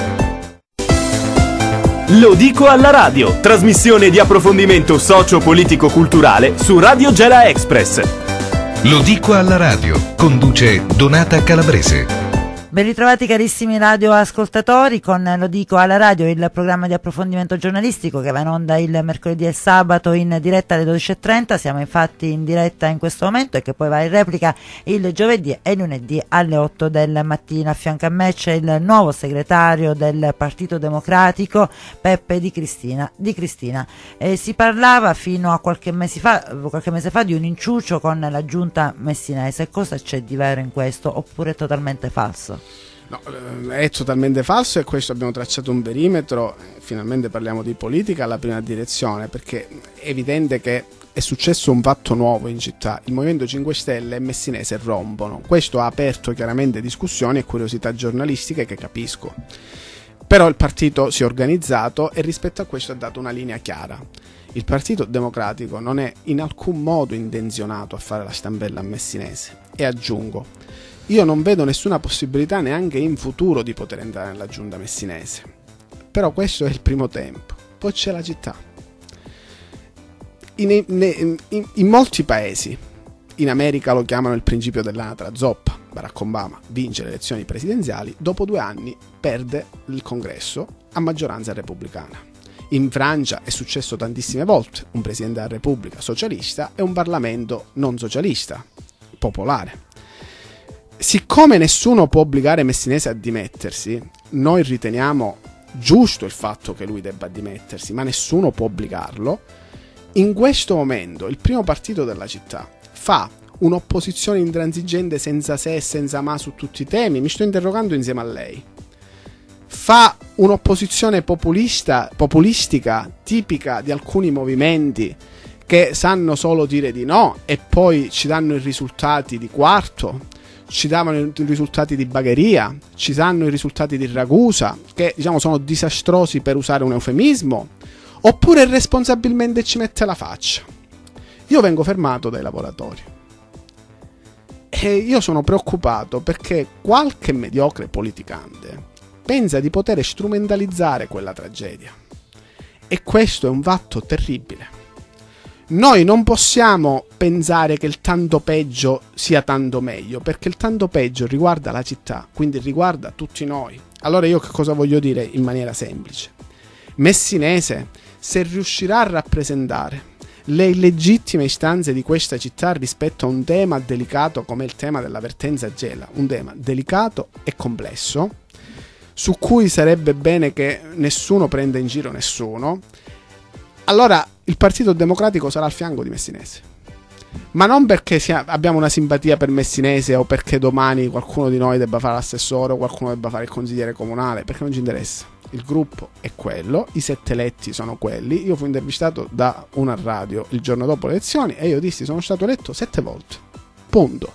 Lo dico alla radio, trasmissione di approfondimento socio-politico-culturale su Radio Gela Express. Lo dico alla radio, conduce Donata Calabrese. Ben ritrovati carissimi radioascoltatori con Lo dico alla radio, il programma di approfondimento giornalistico che va in onda il mercoledì e il sabato in diretta alle 12.30. Siamo infatti in diretta in questo momento, e che poi va in replica il giovedì e lunedì alle 8 del mattino. A fianco a me c'è il nuovo segretario del Partito Democratico, Peppe Di Cristina. Si parlava fino a qualche mese fa di un inciucio con la giunta messinese. Cosa c'è di vero in questo, oppure è totalmente falso? No, è totalmente falso, e questo abbiamo tracciato un perimetro. Finalmente parliamo di politica alla prima direzione, perché è evidente che è successo un fatto nuovo in città. Il Movimento 5 Stelle e Messinese rompono. Questo ha aperto chiaramente discussioni e curiosità giornalistiche che capisco. Però il partito si è organizzato e rispetto a questo ha dato una linea chiara. Il Partito Democratico non è in alcun modo intenzionato a fare la stampella a Messinese. E aggiungo, io non vedo nessuna possibilità neanche in futuro di poter entrare nella giunta messinese. Però questo è il primo tempo. Poi c'è la città. In molti paesi, in America lo chiamano il principio dell'anatra zoppa. Barack Obama vince le elezioni presidenziali, dopo 2 anni perde il congresso a maggioranza repubblicana. In Francia è successo tantissime volte, un presidente della Repubblica socialista e un Parlamento non socialista, popolare. Siccome nessuno può obbligare Messinese a dimettersi, noi riteniamo giusto il fatto che lui debba dimettersi, ma nessuno può obbligarlo. In questo momento il primo partito della città fa un'opposizione intransigente senza se e senza ma su tutti i temi, mi sto interrogando insieme a lei. Fa un'opposizione populistica tipica di alcuni movimenti che sanno solo dire di no e poi ci danno i risultati di Quarto, ci davano i risultati di Bagheria, ci danno i risultati di Ragusa, che diciamo sono disastrosi per usare un eufemismo, oppure responsabilmente ci mette la faccia. Io vengo fermato dai lavoratori e io sono preoccupato perché qualche mediocre politicante pensa di poter strumentalizzare quella tragedia e questo è un fatto terribile. Noi non possiamo pensare che il tanto peggio sia tanto meglio, perché il tanto peggio riguarda la città, quindi riguarda tutti noi. Allora io che cosa voglio dire in maniera semplice? Messinese, se riuscirà a rappresentare le illegittime istanze di questa città rispetto a un tema delicato come il tema della vertenza Gela, un tema delicato e complesso, su cui sarebbe bene che nessuno prenda in giro nessuno, allora il Partito Democratico sarà al fianco di Messinese. Ma non perché abbiamo una simpatia per Messinese o perché domani qualcuno di noi debba fare l'assessore o qualcuno debba fare il consigliere comunale, perché non ci interessa. Il gruppo è quello, i 7 eletti sono quelli. Io fui intervistato da una radio il giorno dopo le elezioni e io dissi sono stato eletto 7 volte. Punto.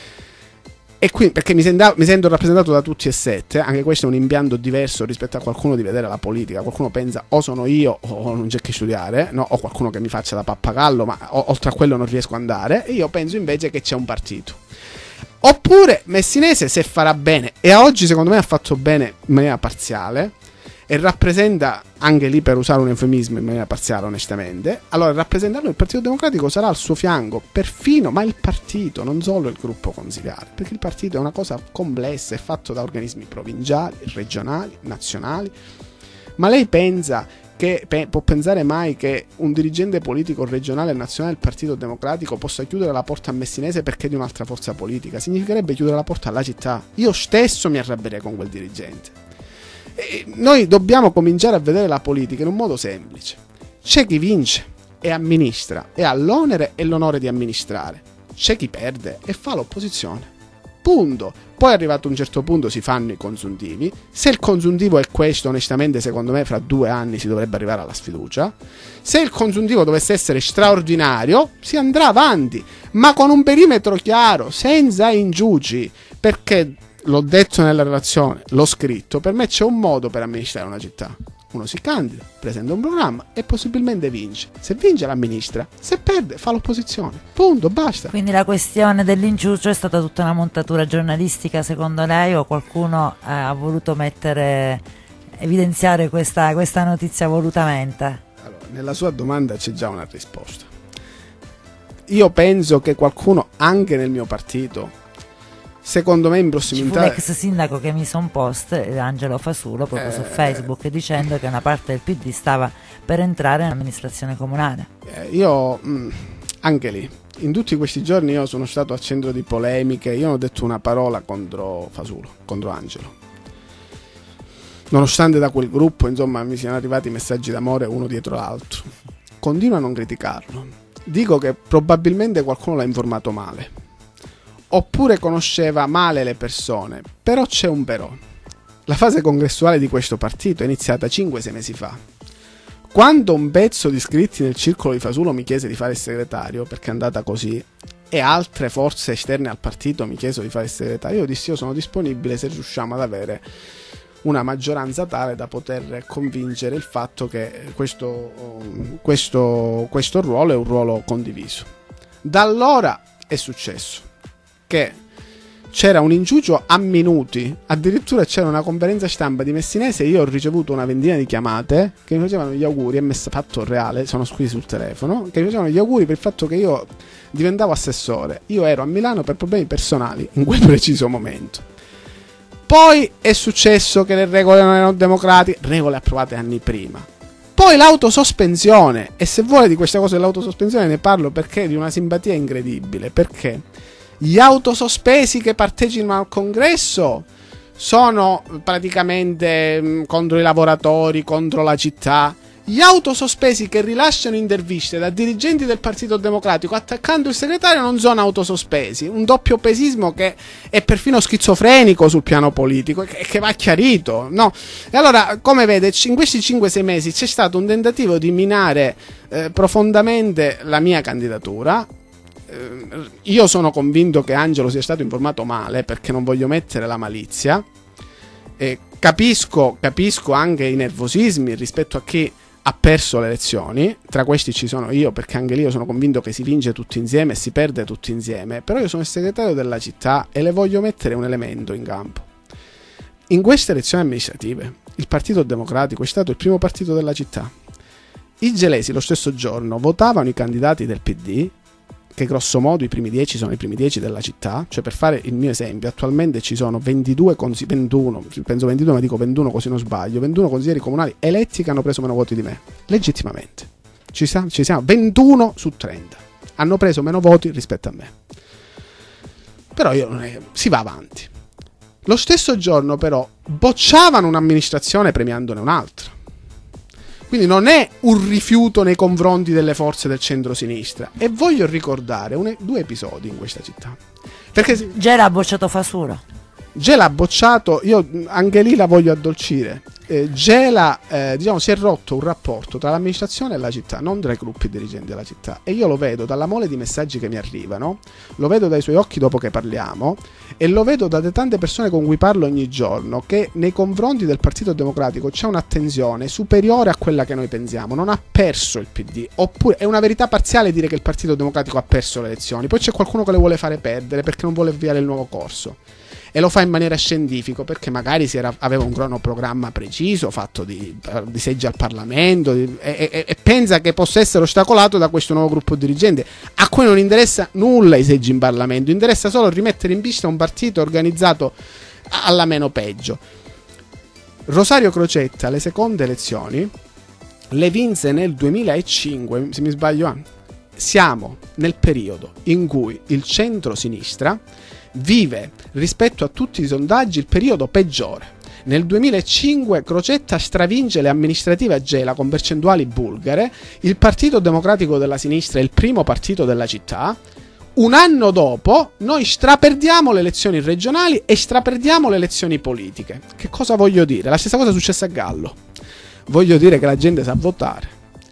E qui perché mi sento rappresentato da tutti e 7, anche questo è un impianto diverso rispetto a qualcuno di vedere la politica. Qualcuno pensa o sono io o non c'è che studiare, no? O qualcuno che mi faccia da pappagallo, ma oltre a quello non riesco ad andare. E io penso invece che c'è un partito. Oppure Messinese, se farà bene, e a oggi secondo me ha fatto bene in maniera parziale, e rappresenta, anche lì per usare un eufemismo in maniera parziale onestamente, allora rappresentarlo il Partito Democratico sarà al suo fianco, perfino, ma il partito, non solo il gruppo consiliare, perché il partito è una cosa complessa, è fatto da organismi provinciali, regionali, nazionali. Ma lei pensa che può pensare mai che un dirigente politico regionale e nazionale del Partito Democratico possa chiudere la porta a Messinese perché di un'altra forza politica? Significherebbe chiudere la porta alla città. Io stesso mi arrabbierei con quel dirigente. E noi dobbiamo cominciare a vedere la politica in un modo semplice. C'è chi vince e amministra e ha l'onere e l'onore di amministrare. C'è chi perde e fa l'opposizione. Punto. Poi arrivato a un certo punto si fanno i consuntivi. Se il consuntivo è questo, onestamente secondo me fra 2 anni si dovrebbe arrivare alla sfiducia. Se il consuntivo dovesse essere straordinario si andrà avanti, ma con un perimetro chiaro, senza indugi, perché l'ho detto nella relazione, l'ho scritto, per me c'è un modo per amministrare una città. Uno si candida, presenta un programma e possibilmente vince. Se vince l'amministra, se perde fa l'opposizione. Punto, basta. Quindi la questione dell'inciucio è stata tutta una montatura giornalistica secondo lei, o qualcuno ha voluto evidenziare questa notizia volutamente? Allora, nella sua domanda c'è già una risposta. Io penso che qualcuno anche nel mio partito, secondo me in prossimità, ci fu l'ex sindaco che mise un post, Angelo Fasulo, proprio su Facebook, dicendo che una parte del PD stava per entrare nell'amministrazione comunale. Io anche lì in tutti questi giorni io sono stato al centro di polemiche. Io non ho detto una parola contro Fasulo, contro Angelo, nonostante da quel gruppo insomma mi siano arrivati messaggi d'amore uno dietro l'altro. Continuo a non criticarlo, dico che probabilmente qualcuno l'ha informato male oppure conosceva male le persone. Però c'è un però. La fase congressuale di questo partito è iniziata 5-6 mesi fa. Quando un pezzo di iscritti nel circolo di Fasulo mi chiese di fare il segretario, perché è andata così, e altre forze esterne al partito mi chiesero di fare il segretario, io dissi io sono disponibile se riusciamo ad avere una maggioranza tale da poter convincere il fatto che questo ruolo è un ruolo condiviso. Da allora è successo che c'era un inciucio a minuti, addirittura c'era una conferenza stampa di Messinese, io ho ricevuto una ventina di chiamate che mi facevano gli auguri, e fatto reale, sono qui sul telefono, che mi facevano gli auguri per il fatto che io diventavo assessore. Io ero a Milano per problemi personali in quel preciso momento. Poi è successo che le regole non erano democratiche, regole approvate anni prima. Poi l'autosospensione, e se vuole di questa cosa dell'autosospensione ne parlo perché è di una simpatia incredibile, perché gli autosospesi che partecipano al congresso sono praticamente contro i lavoratori, contro la città. Gli autosospesi che rilasciano interviste da dirigenti del Partito Democratico attaccando il segretario non sono autosospesi, un doppio pesismo che è perfino schizofrenico sul piano politico e che va chiarito, no? E allora, come vede, in questi 5-6 mesi c'è stato un tentativo di minare profondamente la mia candidatura. Io sono convinto che Angelo sia stato informato male, perché non voglio mettere la malizia, e capisco anche i nervosismi rispetto a chi ha perso le elezioni. Tra questi ci sono io, perché anche lì io sono convinto che si vince tutti insieme e si perde tutti insieme, però io sono il segretario della città e le voglio mettere un elemento in campo. In queste elezioni amministrative il Partito Democratico è stato il primo partito della città. I gelesi lo stesso giorno votavano i candidati del PD, che grosso modo i primi 10 sono i primi 10 della città. Cioè, per fare il mio esempio, attualmente ci sono 21, penso 22, ma dico 21 così non sbaglio, 21 consiglieri comunali eletti che hanno preso meno voti di me, legittimamente. Ci siamo 21 su 30 hanno preso meno voti rispetto a me. Però si va avanti. Lo stesso giorno però bocciavano un'amministrazione premiandone un'altra. Quindi non è un rifiuto nei confronti delle forze del centro-sinistra. E voglio ricordare due episodi in questa città. Perché Gela ha bocciato Fasuro. Gela ha bocciato, io anche lì la voglio addolcire. Gela, si è rotto un rapporto tra l'amministrazione e la città, non tra i gruppi dirigenti della città. E io lo vedo dalla mole di messaggi che mi arrivano, lo vedo dai suoi occhi dopo che parliamo, e lo vedo da tante persone con cui parlo ogni giorno, che nei confronti del Partito Democratico c'è un'attenzione superiore a quella che noi pensiamo. Non ha perso il PD, oppure è una verità parziale dire che il Partito Democratico ha perso le elezioni. Poi c'è qualcuno che le vuole fare perdere perché non vuole avviare il nuovo corso. E lo fa in maniera scientifica, perché magari aveva un cronoprogramma preciso fatto di seggi al Parlamento, e pensa che possa essere ostacolato da questo nuovo gruppo dirigente a cui non interessa nulla i seggi in Parlamento, interessa solo rimettere in pista un partito organizzato alla meno peggio. Rosario Crocetta le seconde elezioni le vinse nel 2005, se mi sbaglio. Siamo nel periodo in cui il centro-sinistra vive, rispetto a tutti i sondaggi, il periodo peggiore. Nel 2005 Crocetta stravince le amministrative a Gela con percentuali bulgare, il Partito Democratico della Sinistra è il primo partito della città. Un anno dopo noi straperdiamo le elezioni regionali e straperdiamo le elezioni politiche. Che cosa voglio dire? La stessa cosa è successa a Gallo. Voglio dire che la gente sa votare.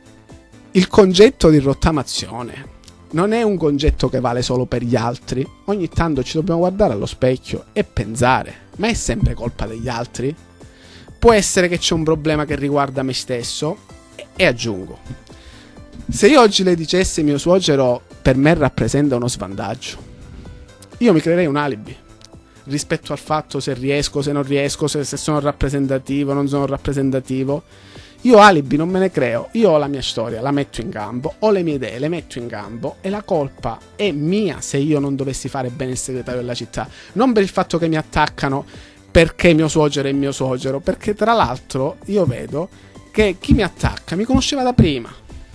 Il concetto di rottamazione non è un concetto che vale solo per gli altri. Ogni tanto ci dobbiamo guardare allo specchio e pensare: ma è sempre colpa degli altri? Può essere che c'è un problema che riguarda me stesso? E aggiungo, se io oggi le dicessi mio suocero per me rappresenta uno svantaggio, io mi creerei un alibi rispetto al fatto se riesco, se non riesco, se sono rappresentativo, non sono rappresentativo. Io alibi non me ne creo, io ho la mia storia, la metto in campo, ho le mie idee, le metto in campo, e la colpa è mia se io non dovessi fare bene il segretario della città. Non per il fatto che mi attaccano perché mio suocero è mio suocero, perché tra l'altro io vedo che chi mi attacca mi conosceva da prima.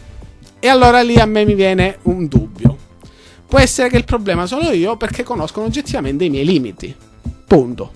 E allora lì a me mi viene un dubbio. Può essere che il problema sono io, perché conoscono oggettivamente i miei limiti. Punto.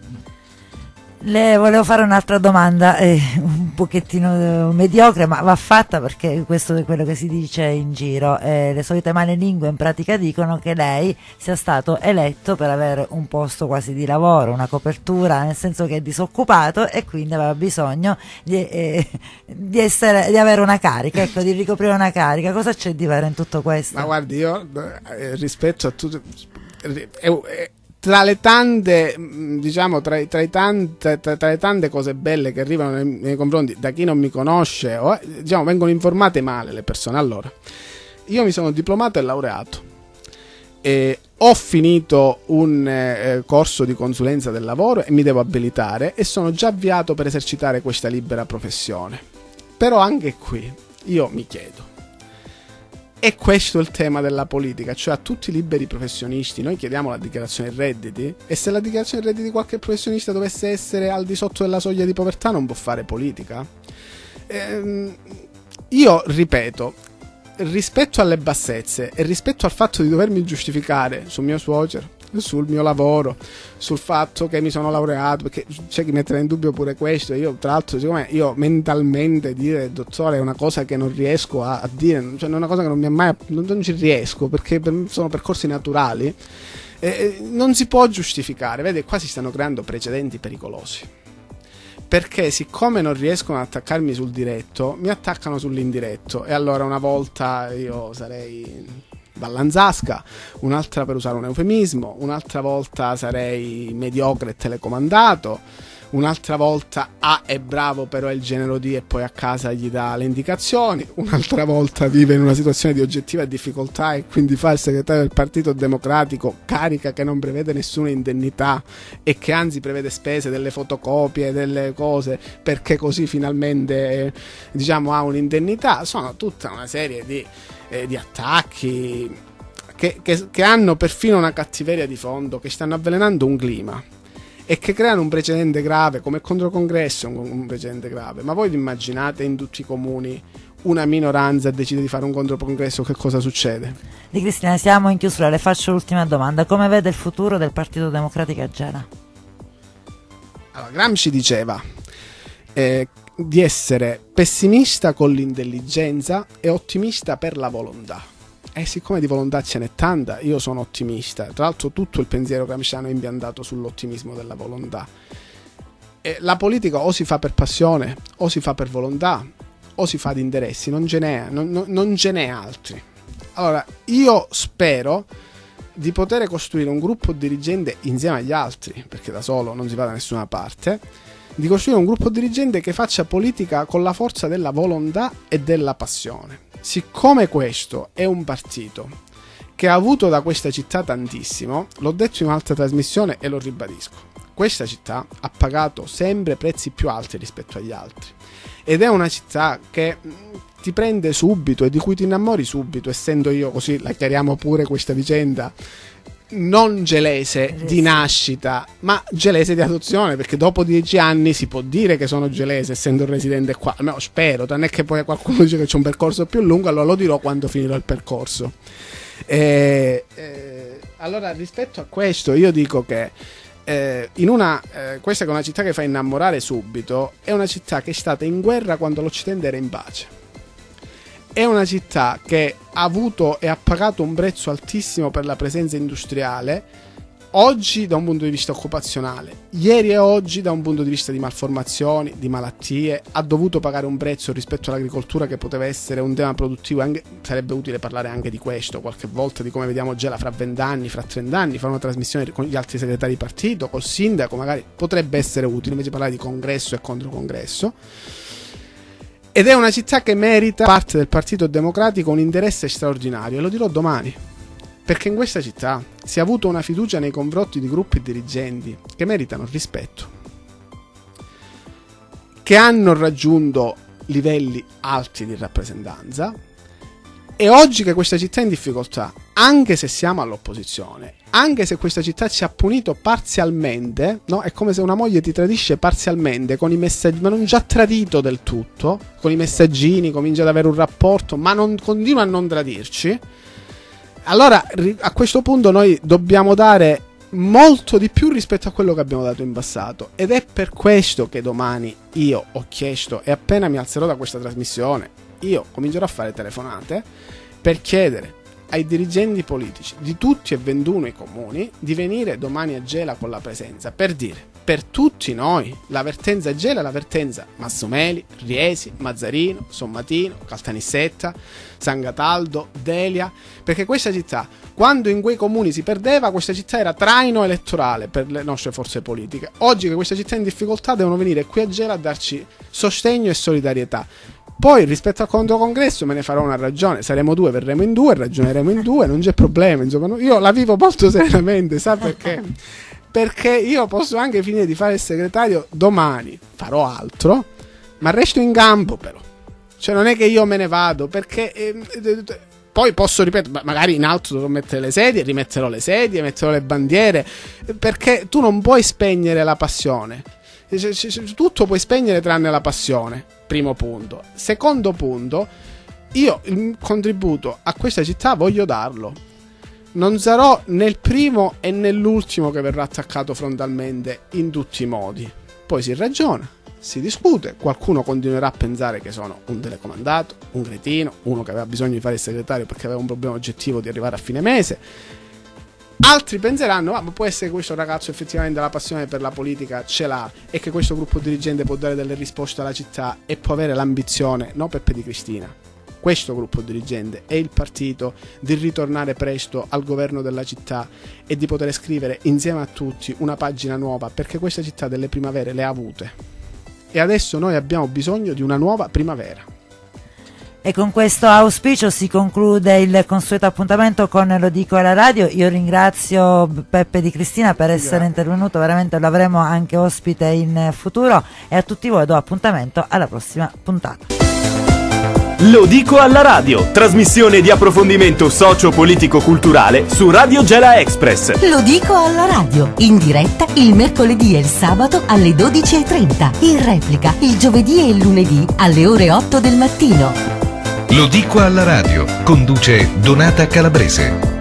Le volevo fare un'altra domanda, un pochettino mediocre, ma va fatta perché questo è quello che si dice in giro. Le solite malelingue in pratica dicono che lei sia stato eletto per avere un posto quasi di lavoro, una copertura, nel senso che è disoccupato e quindi aveva bisogno di avere una carica, ecco, di ricoprire una carica. Cosa c'è di vero in tutto questo? Ma guardi, io rispetto a tutto... tra le tante, diciamo, tra le tante cose belle che arrivano nei miei confronti da chi non mi conosce, diciamo, vengono informate male le persone. Allora, io mi sono diplomato e laureato. Ho finito un corso di consulenza del lavoro e mi devo abilitare e sono già avviato per esercitare questa libera professione. Però anche qui io mi chiedo, è questo il tema della politica? Cioè, a tutti i liberi professionisti noi chiediamo la dichiarazione dei redditi, e se la dichiarazione dei redditi di qualche professionista dovesse essere al di sotto della soglia di povertà non può fare politica? Io ripeto, rispetto alle bassezze e rispetto al fatto di dovermi giustificare sul mio suocero, sul mio lavoro, sul fatto che mi sono laureato, perché c'è chi metterà in dubbio pure questo. Io, tra l'altro, siccome io mentalmente dire dottore è una cosa che non riesco a dire, cioè è una cosa che non mi è mai, non ci riesco, perché sono percorsi naturali, non si può giustificare. Vede, qua si stanno creando precedenti pericolosi, perché siccome non riescono ad attaccarmi sul diretto, mi attaccano sull'indiretto, e allora una volta io sarei Vallanzasca, un'altra, per usare un eufemismo, un'altra volta sarei mediocre e telecomandato, un'altra volta è bravo però è il genero di, e poi a casa gli dà le indicazioni, un'altra volta vive in una situazione di oggettiva difficoltà e quindi fa il segretario del Partito Democratico, carica che non prevede nessuna indennità e che anzi prevede spese delle fotocopie, delle cose, perché così finalmente diciamo ha un'indennità. Sono tutta una serie di attacchi che hanno perfino una cattiveria di fondo, che stanno avvelenando un clima e che creano un precedente grave, come il controcongresso, un precedente grave. Ma voi vi immaginate in tutti i comuni una minoranza decide di fare un controcongresso, che cosa succede? Di Cristina, siamo in chiusura, le faccio l'ultima domanda: come vede il futuro del Partito Democratico a Gela? Allora, Gramsci diceva di essere pessimista con l'intelligenza e ottimista per la volontà. E siccome di volontà ce n'è tanta, io sono ottimista. Tra l'altro tutto il pensiero gramsciano è impiantato sull'ottimismo della volontà. E la politica o si fa per passione, o si fa per volontà, o si fa di interessi, non ce n'è altri. Allora, io spero di poter costruire un gruppo dirigente insieme agli altri, perché da solo non si va da nessuna parte, di costruire un gruppo dirigente che faccia politica con la forza della volontà e della passione. Siccome questo è un partito che ha avuto da questa città tantissimo, l'ho detto in un'altra trasmissione e lo ribadisco, questa città ha pagato sempre prezzi più alti rispetto agli altri, ed è una città che ti prende subito e di cui ti innamori subito, essendo io, così la chiariamo pure questa vicenda, non gelese di nascita, ma gelese di adozione, perché dopo 10 anni si può dire che sono gelese essendo residente qua, almeno spero, tranne che poi qualcuno dice che c'è un percorso più lungo, allora lo dirò quando finirò il percorso. Allora, rispetto a questo io dico che questa che è una città che fa innamorare subito, è una città che è stata in guerra quando l'Occidente era in pace. È una città che ha avuto e ha pagato un prezzo altissimo per la presenza industriale, oggi da un punto di vista occupazionale, ieri e oggi da un punto di vista di malformazioni, di malattie, ha dovuto pagare un prezzo rispetto all'agricoltura che poteva essere un tema produttivo. Sarebbe utile parlare anche di questo qualche volta, di come vediamo Gela fra 20 anni, fra 30 anni, fare una trasmissione con gli altri segretari di partito, col sindaco, magari potrebbe essere utile, invece parlare di congresso e controcongresso. Ed è una città che merita, parte del Partito Democratico, un interesse straordinario, e lo dirò domani, perché in questa città si è avuto una fiducia nei confronti di gruppi dirigenti che meritano rispetto, che hanno raggiunto livelli alti di rappresentanza, e oggi che questa città è in difficoltà, anche se siamo all'opposizione, anche se questa città ci ha punito parzialmente, no? È come se una moglie ti tradisce parzialmente con i messaggi, ma non già tradito del tutto, con i messaggini comincia ad avere un rapporto, ma non continua a non tradirci. Allora a questo punto noi dobbiamo dare molto di più rispetto a quello che abbiamo dato in passato, ed è per questo che domani io ho chiesto, e appena mi alzerò da questa trasmissione io comincerò a fare telefonate per chiedere ai dirigenti politici di tutti e 21 i comuni di venire domani a Gela con la presenza, per dire: per tutti noi. La Vertenza Gela è la Vertenza Massomeli, Riesi, Mazzarino, Sommatino, Caltanissetta, San Cataldo, Delia, perché questa città, quando in quei comuni si perdeva, questa città era traino elettorale per le nostre forze politiche. Oggi che questa città è in difficoltà devono venire qui a Gela a darci sostegno e solidarietà. Poi rispetto al controcongresso me ne farò una ragione, saremo due, verremo in due, ragioneremo in due, non c'è problema, insomma, io la vivo molto serenamente, sa perché? Perché io posso anche finire di fare il segretario domani, farò altro, ma resto in campo però, cioè non è che io me ne vado, perché poi posso ripetere, magari in alto dovrò mettere le sedie, rimetterò le sedie, metterò le bandiere, perché tu non puoi spegnere la passione. Tutto puoi spegnere tranne la passione, primo punto. Secondo punto, io il contributo a questa città voglio darlo. Non sarò né il primo e né l'ultimo che verrà attaccato frontalmente in tutti i modi. Poi si ragiona, si discute, qualcuno continuerà a pensare che sono un telecomandato, un cretino, uno che aveva bisogno di fare il segretario perché aveva un problema oggettivo di arrivare a fine mese. Altri penseranno, ma può essere che questo ragazzo effettivamente la passione per la politica ce l'ha e che questo gruppo dirigente può dare delle risposte alla città e può avere l'ambizione, no Peppe Di Cristina, questo gruppo dirigente e il partito di ritornare presto al governo della città e di poter scrivere insieme a tutti una pagina nuova, perché questa città delle primavere le ha avute e adesso noi abbiamo bisogno di una nuova primavera. E con questo auspicio si conclude il consueto appuntamento con Lo Dico alla Radio. Io ringrazio Peppe Di Cristina per essere intervenuto, veramente lo avremo anche ospite in futuro, e a tutti voi do appuntamento alla prossima puntata. Lo Dico alla Radio, trasmissione di approfondimento socio-politico-culturale su Radio Gela Express. Lo dico alla radio, in diretta il mercoledì e il sabato alle 12:30, in replica il giovedì e il lunedì alle ore 8 del mattino. Lo dico alla radio, conduce Donata Calabrese.